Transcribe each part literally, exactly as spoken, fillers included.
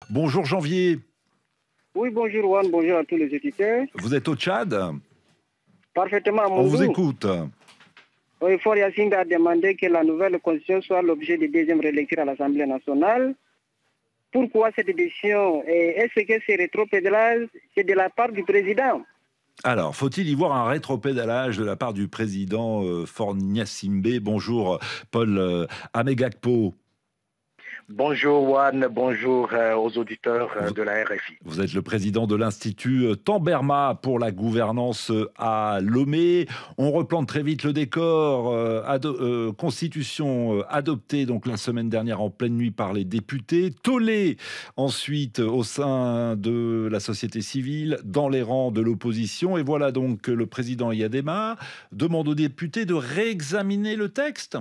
Bonjour Janvier. Oui, bonjour Juan, bonjour à tous les auditeurs. Vous êtes au Tchad? Parfaitement, On vous Mondou. écoute. Oui, Fort Yacine a demandé que la nouvelle constitution soit l'objet de deuxième relecture à l'Assemblée nationale. Pourquoi cette décision? Est-ce que c'est rétropédalage? C'est de la part du président? Alors, faut-il y voir un rétropédalage de la part du président euh, Faure Gnassingbé? Bonjour Paul euh, Amegakpo. Bonjour Juan, bonjour euh, aux auditeurs euh, Vous, de la R F I. vous êtes le président de l'Institut euh, Tamberma pour la gouvernance euh, à Lomé. On replante très vite le décor. Euh, ado euh, constitution euh, adoptée donc la semaine dernière en pleine nuit par les députés. Tollé ensuite au sein de la société civile, dans les rangs de l'opposition. Et voilà donc que le président Yadema demande aux députés de réexaminer le texte.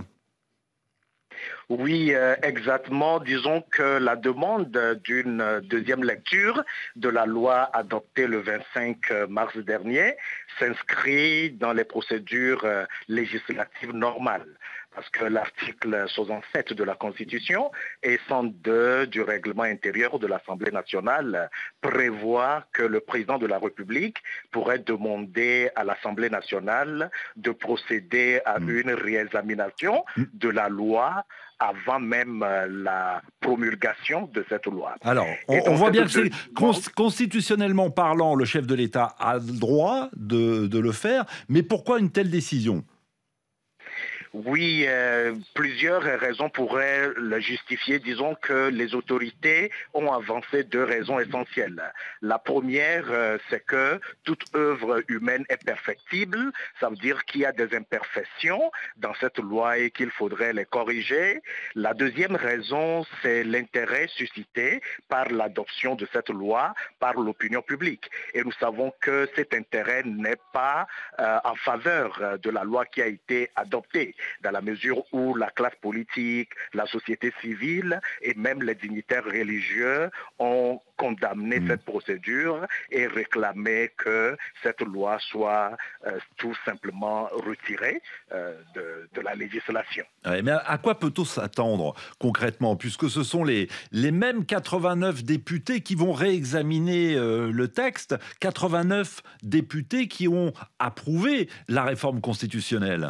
Oui, euh, exactement. Disons que la demande d'une deuxième lecture de la loi adoptée le vingt-cinq mars dernier s'inscrit dans les procédures euh, législatives normales. Parce que l'article soixante-sept de la Constitution et cent deux du règlement intérieur de l'Assemblée nationale prévoit que le président de la République pourrait demander à l'Assemblée nationale de procéder à mmh. une réexamination mmh. de la loi avant même la promulgation de cette loi. Alors, on, on voit bien que c'est cons constitutionnellement parlant, le chef de l'État a le droit de, de le faire, mais pourquoi une telle décision ? Oui, euh, plusieurs raisons pourraient le justifier. Disons que les autorités ont avancé deux raisons essentielles. La première, euh, c'est que toute œuvre humaine est perfectible. Ça veut dire qu'il y a des imperfections dans cette loi et qu'il faudrait les corriger. La deuxième raison, c'est l'intérêt suscité par l'adoption de cette loi par l'opinion publique. Et nous savons que cet intérêt n'est pas euh, en faveur de la loi qui a été adoptée, dans la mesure où la classe politique, la société civile et même les dignitaires religieux ont condamné mmh. cette procédure et réclamé que cette loi soit euh, tout simplement retirée euh, de, de la législation. Ouais, mais à quoi peut-on s'attendre concrètement, puisque ce sont les, les mêmes quatre-vingt-neuf députés qui vont réexaminer euh, le texte, quatre-vingt-neuf députés qui ont approuvé la réforme constitutionnelle?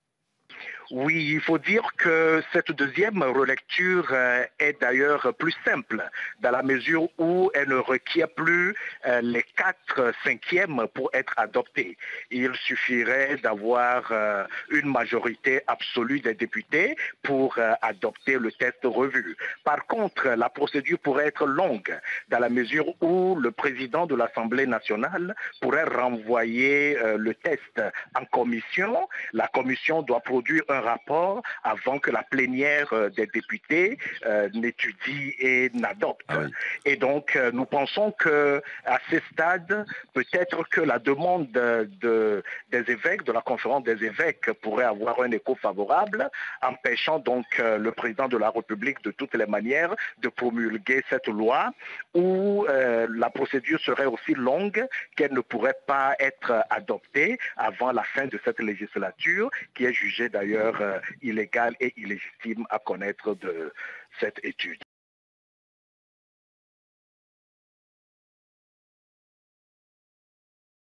Oui, il faut dire que cette deuxième relecture euh, est d'ailleurs plus simple, dans la mesure où elle ne requiert plus euh, les quatre cinquièmes pour être adoptée. Il suffirait d'avoir euh, une majorité absolue des députés pour euh, adopter le texte revu. Par contre, la procédure pourrait être longue, dans la mesure où le président de l'Assemblée nationale pourrait renvoyer euh, le texte en commission. La commission doit produire un rapport avant que la plénière euh, des députés euh, n'étudie et n'adopte. Ah oui. Et donc, euh, nous pensons que à ce stade, peut-être que la demande de, de, des évêques, de la conférence des évêques, pourrait avoir un écho favorable, empêchant donc euh, le président de la République, de toutes les manières, de promulguer cette loi, où euh, la procédure serait aussi longue qu'elle ne pourrait pas être adoptée avant la fin de cette législature, qui est jugée d'ailleurs euh, illégale et illégitime à connaître de cette étude.